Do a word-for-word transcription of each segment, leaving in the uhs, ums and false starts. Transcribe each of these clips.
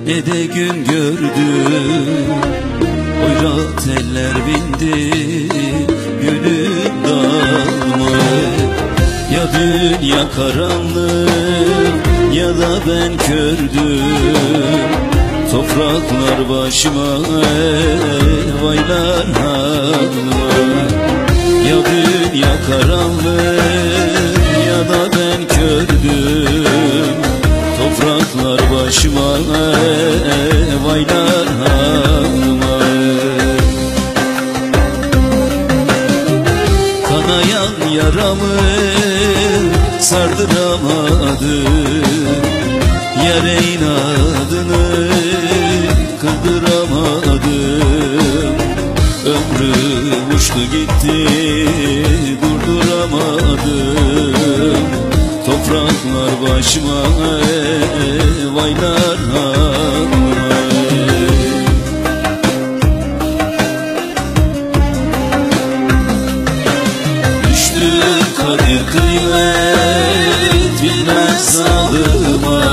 ne de gün gördüm. Oyrat eller bindi gülüm dalma. Ya dünya karanlık ya da ben kördüm. Topraklar başıma vaylar halma. Ya dünya karanlık ya da ben kördüm. Topraklar başıma vaylar halma. Kanayan yaramı sardıramadım. Yar inadını kırdıramadım. Ömrüm uçtu gitti durduramadım. Topraklar başıma vaylar halma. Düştü kadir kıymet bilmez zalıma.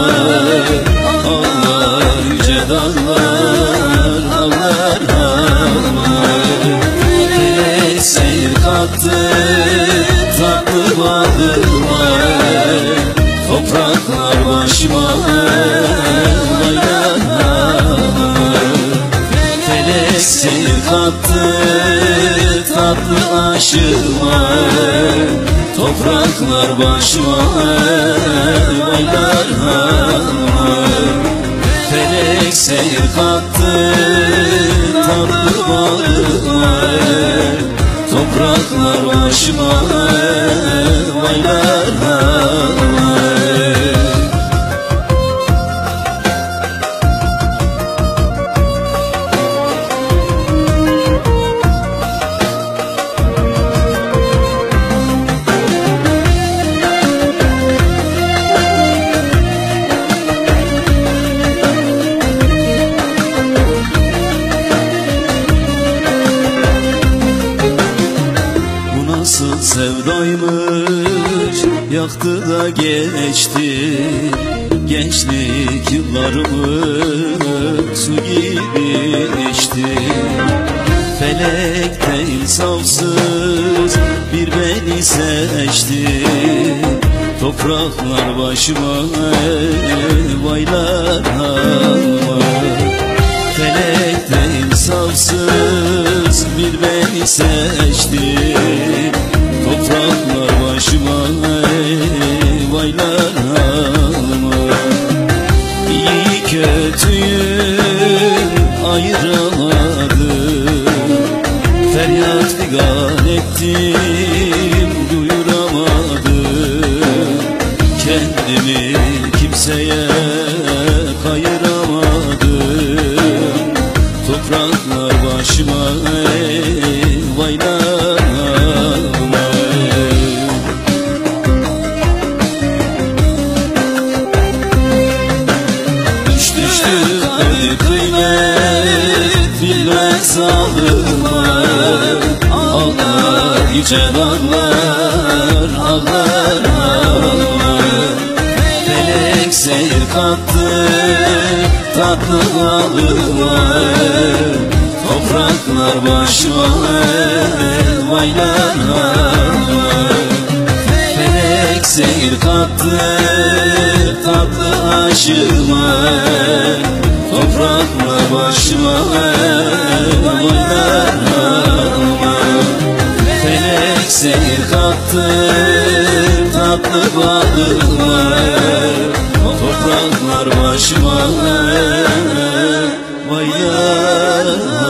Allah yüce dağlar ağlar ağlar. Felek seyir kattı tatlı bağıma. Topraklar başıma vaylar ağlar. Felek seyir kattı tatlı aşıma. Topraklar başıma vaylar ağlar. Felek seyir kattı tatlı bağıma. Topraklar başıma vaylar ağlar. Nasıl sevdaymış yaktı da geçti. Gençlik yıllarımı su gibi içti. Felek de insafsız bir beni seçti. Topraklar başıma vaylar halma. Felek de insafsız bir beni seçti. Topraklar başıma vaylar halma. İyi kötüyü ayıramadım. Feryat figan ettim duyuramadım. Kendimi kimseye kayıramadım. Topraklar başıma vaylar halma. Düştü kadir kıymet bilmez zalıma. Allah yüce dağlar ağlar ağlar. Felek seyir kattı tatlı bağıma. Topraklar başıma vaylar ağlar. Felek seyir kattı tatlı aşıma. Topraklar başıma vaylar ağlar. Felek seyir kattı tatlı bağıma. Topraklar başıma vaylar